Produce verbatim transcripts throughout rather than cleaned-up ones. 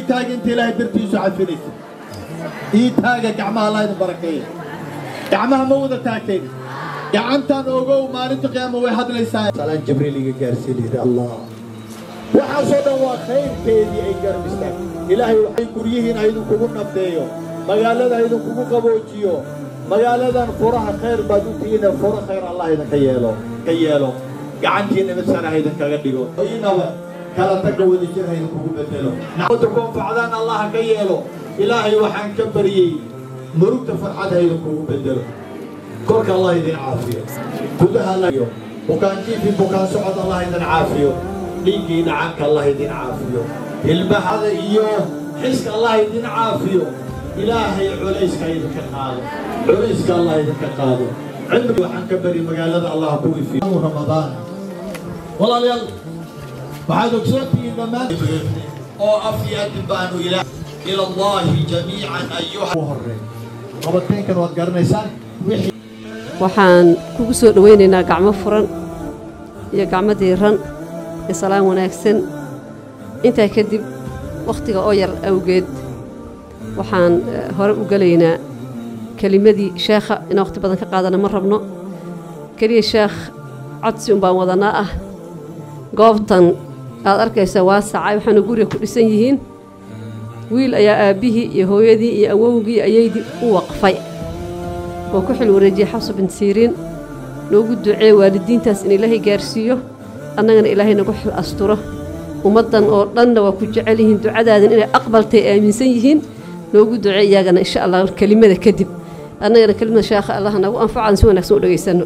إيتاج أنت لا درتي سعفنيس إيتاج جمعها الله يباركيه جمعها موضة تاكين جمعتان أوجو ما نتقيم واحد ليس سلام جبريل يجارسلي الله وحصدا وخير كذي أي جرمستك إلهي كوريهن أيضا كوكو نبديو مجالدا أيضا كوكو كبوجيو مجالدا فرح خير بدوتين فرح خير الله إذا كيالو كيالو جعنتين مثلا هيدا كجديو إنما كلا تجود الجنة هيدا كوكو بدلو نعودكم فعلان الله كيالو إلهي وحن كبري مروك فرحة هيدا كوكو بدلو كرك الله يدين عافية كلها الله يوم وكان كيف بكان سعد الله يدين عافية ليجينا عنك الله يدين عافية البحر إياه حسك الله يدين عافية إلهي عليسك يدك قادر عليسك الله يدك قادر عندك وحن كبري مقالة الله قوي فيه رمضان والله يلا بعدك صوتي إنما أو أفياد بانو إلى إلى الله جميعا أيها مهرين قبلتين كانوا أتقرنا يسان waxaan kugu soo dhaweynaynaa gacmo furan iyo gacmo diiran iyo salaam wanaagsan intaa kadib waqtiga oo yar awgeed waxaan hore u galaynaa kelimadii sheekha in waqti badan ka qaadana ma rabno kaliya sheekh codsi un baan wadanaa ah goobtan aad arkaysa waa sacay waxaana guriga ku dhisan yihiin wiil ayaa aabbihii iyo hooyadii iyo awowgii ayaydii u waqfay oo ku xil wareejiyay Xafsa bint Sirin loogu duceeyay waalidiintaas in Ilaahay gaarsiiyo annagana Ilaahay nagu xil asturo ummadan oo dhan waa ku jecel yihiin ducadaadan inay aqbaltay aaminsan yihiin loogu duceeyay iyagana insha Allah kelimada kadib annagana kelimada sheekha Allah nagu anfacaan si wanaagsan u dhageysano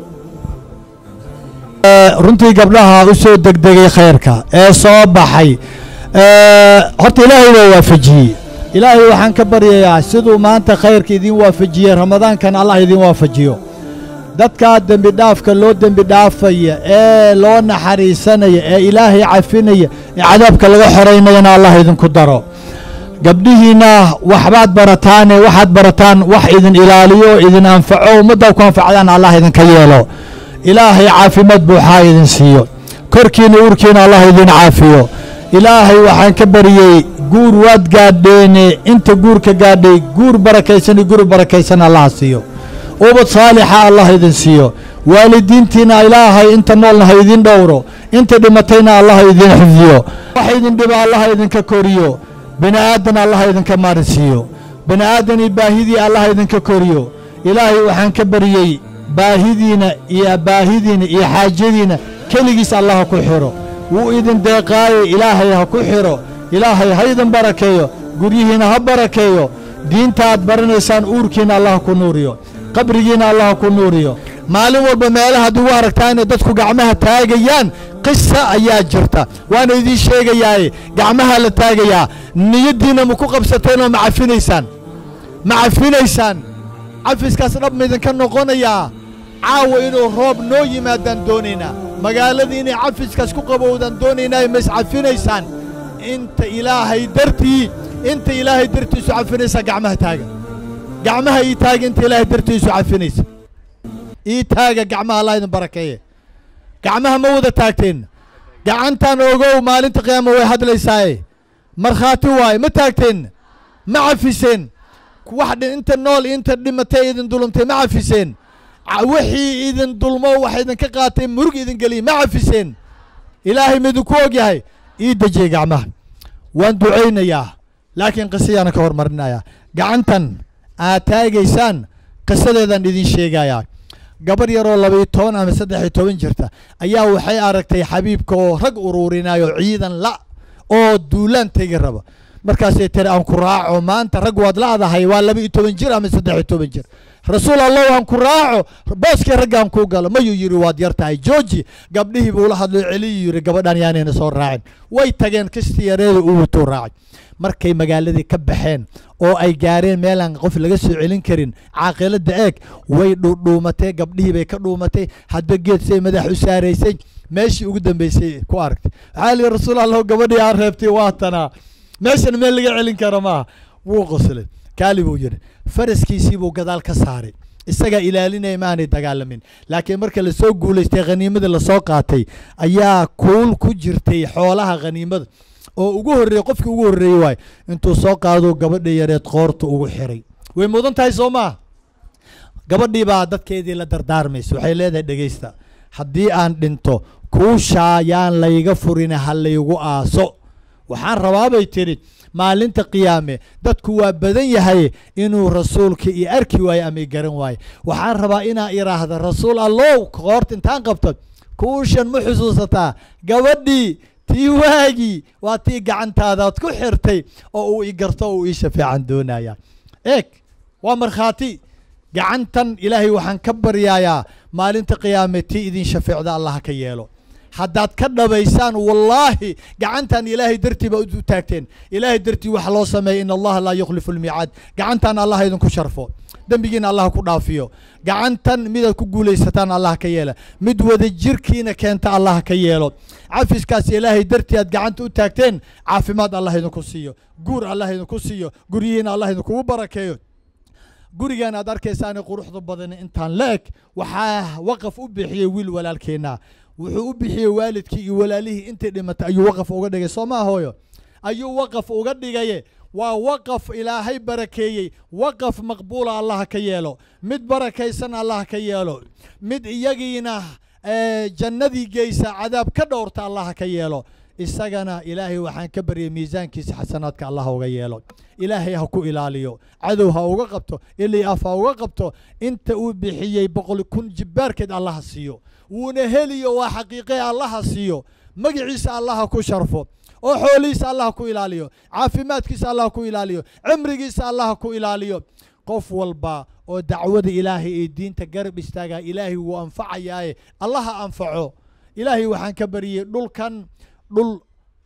runtii gabdhaha u soo degdegay khayrka ee soo baxay ee horta Ilaahay waa waafajiyay إلهي وحن كبر يا سيدو ما أنت خير كذين وافجيه رمضان كان الله يدين وافجيه دتك دم بداف كلو دم بداف يا إيه لون حريسنا يا إيه إلهي عفيني عذابك اللي حرينا يا الله يدين كدره قبله هنا وحبات برتان واحد برتان واحد إلهيو إذن أنفعوا مدة وكان فعلان الله يدين كيالو إلهي عافي مدبوحا يدين سيو كركين وركين الله يدين عافيه إلهي وحن كبر يا جور واد قاديني انت جور كقادي جور بركيسني جور بركيسن الله سيو وبط صالحة الله يدين سيو والدينتنا إلهي انت نولنا يدين دورو انت دمتينا الله يدين حفظيو واحد دبا الله يدين ككوريو بني آدم الله يدين كمارسيو بني آدم باهدي الله يدين ككوريو إلهي وحن كبريي باهدينا يا باهدينا يا حاجدينا كلجيس الله كحرو وإذن دقاي إلهي كحرو إلهي هيدا بركيو قريهنا هبركيو دين تاد برنسان أوركينا الله كنوريو قبرينا الله كنوريو مالي وبمالها دوارك تاني دتكو قعمها تاقيان قصة أيا جرتا وانا يدي شيء ياي قعمها لتاقيا نيدينا مكو قبستين ومع فينيسان مع فينيسان عفيس كاس رب ميدن كان نقونا يا عاو إنو روب نوي مادان دونينا مقالذيني عفيس كاس كو قبودان دونينا يمس عفينيسان انت إلهي درتي انت إلهي درتي سعفنيسا قعمها تاقا قعمها ايتاق انت إلهي درتي سعفنيسا ايتاقا قعمها الله يدن بركيه قعمها موضة تاقتين قعنتان اوغو مال انت قيامة ويحد ليساي مرخاتي واي ما تاقتين ما عفسين واحد انت النول انت دمتي اذن دولمتي ما عفسين وحي اذن دولمو واحد اذن كقاتين مرق اذن قلي ما عفسين إلهي مدكوك ياهي إيدا جي قعمها وان دعينا ياه لكن قصيانا كور مرنا ياه قعنتن آتاقيسان قصة إذن إذن شيقا ياه قبر يرو الله بيتون أما سدحي توين جرتا أياه وحي أركتي حبيبكو رق أرورنا يعيدا لا أو دولان تيقربا مركاسي ترى أنكو راعو ما أنت رق واد لا هذا حيوان لبي توين جر أما سدحي توين جر رسول الله أنكو راعو باسكي رق أنكو قال ما يجري واد يرتاي جوجي قبله بقول حد علي يري قبل يعني نصور راعي ويتجن كستي يريد أوتو راعي markay magaaladii ka baxeen oo ay gaareen meel aan qof laga soo celin karin caaqilada eeg way dhuumatay gabdhihii bay ka dhuumatay hadba geedsay madax u saareysay meeshii ugu dambeysay ku aragtay xaali rasuul gabadhii aan reebtay waatana meeshan meel laga celin karo ma wuu qoslay kaali buu yiri faraskiisii buu gadaal ka saaray isaga ilaalinay maanay dagaalamin laakiin marka la soo guuleystay qaniimada la soo qaatay ayaa kuul ku jirtay xoolaha qaniimada oo ugu horreeyey qofkii ugu horreeyey waay intuu soo qaado gabadhii yareed qoorta ugu xiray way mudan tahay soo maa gabadhii baa dadkeedii la dardaarmaysa waxay leedahay dhegaysta haddii aan dhinto kuushaa yaan layga furina ha laygu aaso waxaan rabaa bay tidhi maalinta qiyaame dadku waa badan yahay inuu rasuulka i arki waayo ama i garan waayo waxaan rabaa inaa iraahda rasuul allow qoorta intaan qabto kuushan ma xusuusataa gabadhii tii waagii waa tii gacantaadaad ku xirtay oo uu i garto oo uu ii shafeecan doonaya eeg waa markhaati gacantan ilaahay waxaan ka baryayaa maalinta qiyaame tii idin shafeecda allah ka yeelo haddaad ka dhabaysaan wallaahi gacantan ilaahay dartii baa u taagteen ilaahay dartii waxa loo sameeyay in allaha laa yukhlifu lmiicaad gacantan allah idinku sharfo dembigiina allah ku dhaafiyo gacantan midaad ku guulaysataan allah ka yeela mid wada jirkiina keenta allah ka yeelo cafiskaas ilaahay dartii aad gacanta u taagteen caafimaad allah idinku siiyo guur allah idinku siiyo guryihiina allah idinkugu barakeeyo gurigan aad arkaysaane quruxda badan intaan la eg waxaa waqaf u bixiyey wiil walaalkeena wuxuu u bixiyey waalidkii iyo walaalihii intay dhimatay ayuu waqaf uga dhigay soo ma hooyo ayuu waqaf uga dhigaye waa waqaf ilaahay barakeeyey waqaf maqbuula allah ka yeelo mid barakaysan allah ka yeelo mid iyagiina jannadii geysa cadaab ka dhowrta allah ka yeelo isagana ilaahay waxaan ka baryay miisaankiisa xasanaadka allah uga yeelo ilaahay ha ku ilaaliyo cadow ha uga qabto ilay af ha uga qabto inta uu bixiyey boqol kun jibbaarkeed allah siiyo wuuna heliyo waa xaqiiqe allah siiyo magaciisa allah ku sharfo oo xoolihiisa allah ku ilaaliyo caafimaadkiisa allah ku ilaaliyo cimrigiisa allah ku ilaaliyo qof walba oo dacwada ilaahay ee diinta garab istaaga ilaahay wuu anfacayaaye allah anfaco ilaahay waxaan ka baryay dhulkan dhul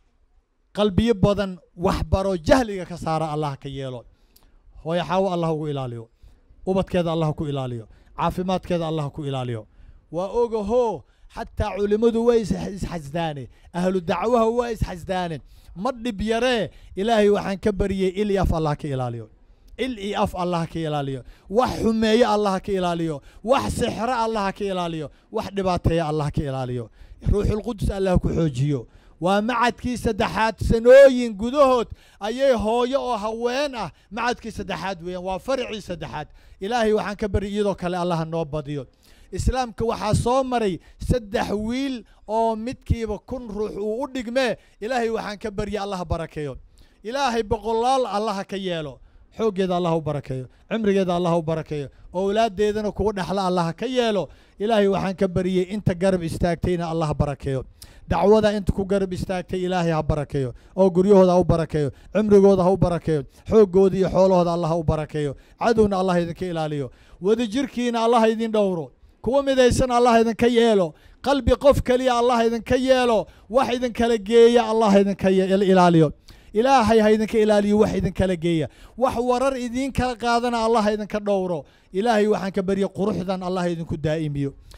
qalbiyo badan wax baro jahliga ka saara allah ka yeelo hooyo xaawo allah ugu ilaaliyo ubadkeeda allah ku ilaaliyo caafimaadkeeda allah ku ilaaliyo waa ogaho xataa culimadu way isxasdaane ahlu dacwaha waa isxasdaane ma dhib yaree ilaahay waxaan ka baryay il iyo af allah ka ilaaliyo il iyo af allah ka ilaaliyo wax xumeeye allah ka ilaaliyo wax sixro allah ka ilaaliyo wax dhibaateeye allah ka ilaaliyo ruuxul qudus allah ku xoojiyo waa macadkii saddexaad sanooyin gudahood ayay hooyo oo haween ah macadkii saddexaad weeyaan waa farcii saddexaad ilaahay waxaan ka baryay iyadoo kale allah noo badiyo islaamka waxaa soo maray saddex wiil oo midkiiba kun ruux uu u dhigmee ilaahay waxaan ka baryay allah barakeeyo ilaahay boqolaal allah ka yeelo xooggeeda allah u barakeeyo cimrigeeda allah u barakeeyo owlaadeedana kugu dhaxla allah ka yeelo ilaahay waxaan ka baryay inta garab istaagtayna allah barakeeyo dacwada inta ku garab istaagtay ilaahay ha barakeeyo oo guryahooda ha u barakeeyo cimrigooda ha u barakeeyo xooggooda iyo xoolahooda allah ha u barakeeyo cadowna allah idinka ilaaliyo wadajirkiina allah idin dhowro kuwa midaysan allah idinka yeelo qalbi qof kaliya allah idinka yeelo wax idin kala geeya allah idinka ilaaliyo ilaahay ha idinka ilaaliyo wax idin kala geeya wax warar idin kala qaadana allah idinka dhowro ilaahay waxaan ka baryay quruxdan allah idinku daa'imiyo